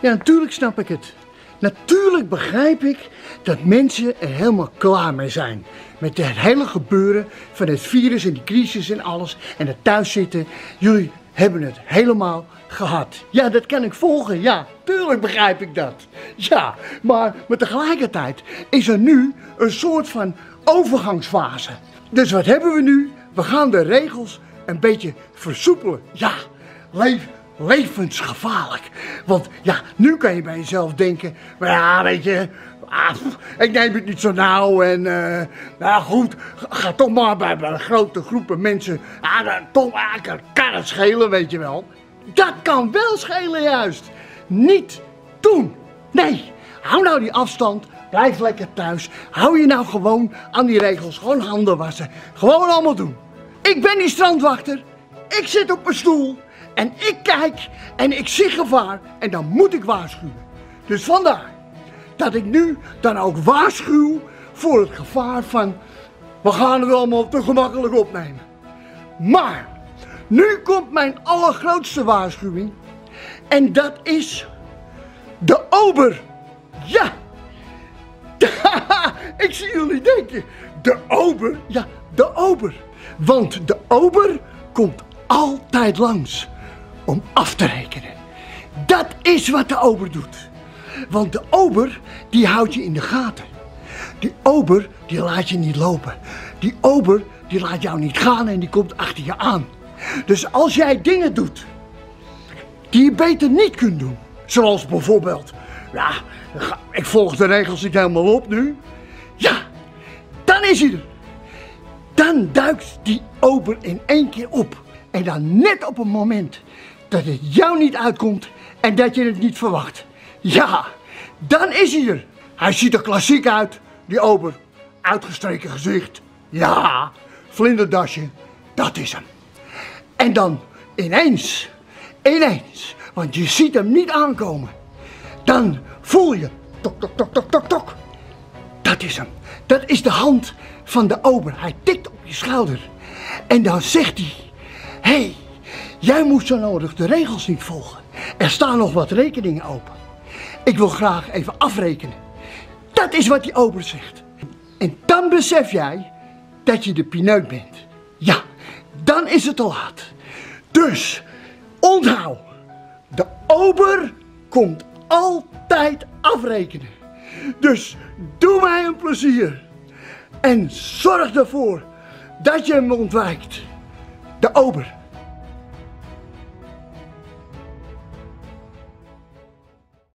Ja, natuurlijk snap ik het. Natuurlijk begrijp ik dat mensen er helemaal klaar mee zijn. Met het hele gebeuren van het virus en die crisis en alles. En het thuiszitten. Jullie hebben het helemaal gehad. Ja, dat kan ik volgen. Ja, tuurlijk begrijp ik dat. Ja, maar tegelijkertijd is er nu een soort van overgangsfase. Dus wat hebben we nu? We gaan de regels een beetje versoepelen. Ja, levensgevaarlijk. Want ja, nu kan je bij jezelf denken, maar ja, weet je, ik neem het niet zo nauw en nou goed, ga toch maar bij grote groepen mensen, toch kan het schelen, weet je wel. Dat kan wel schelen juist. Niet doen. Nee, hou nou die afstand, blijf lekker thuis. Hou je nou gewoon aan die regels, gewoon handen wassen, gewoon allemaal doen. Ik ben die strandwachter, ik zit op mijn stoel. En ik kijk en ik zie gevaar en dan moet ik waarschuwen. Dus vandaar dat ik nu dan ook waarschuw voor het gevaar van we gaan het allemaal te gemakkelijk opnemen. Maar nu komt mijn allergrootste waarschuwing en dat is de ober. Ja, ik zie jullie denken, de ober, ja de ober. Want de ober komt altijd langs om af te rekenen. Dat is wat de ober doet. Want de ober, die houdt je in de gaten. Die ober, die laat je niet lopen. Die ober, die laat jou niet gaan en die komt achter je aan. Dus als jij dingen doet die je beter niet kunt doen. Zoals bijvoorbeeld, ja, ik volg de regels niet helemaal op nu. Ja, dan is hij er. Dan duikt die ober in één keer op. En dan net op het moment dat het jou niet uitkomt en dat je het niet verwacht. Ja, dan is hij er. Hij ziet er klassiek uit, die ober. Uitgestreken gezicht. Ja, vlinderdasje, dat is hem. En dan ineens, want je ziet hem niet aankomen. Dan voel je, tok, tok, tok, tok, tok, tok. Dat is hem. Dat is de hand van de ober. Hij tikt op je schouder. En dan zegt hij, hé, jij moet zo nodig de regels niet volgen. Er staan nog wat rekeningen open. Ik wil graag even afrekenen. Dat is wat die ober zegt. En dan besef jij dat je de pineut bent. Ja, dan is het te laat. Dus, onthoud. De ober komt altijd afrekenen. Dus doe mij een plezier. En zorg ervoor dat je hem ontwijkt. De ober.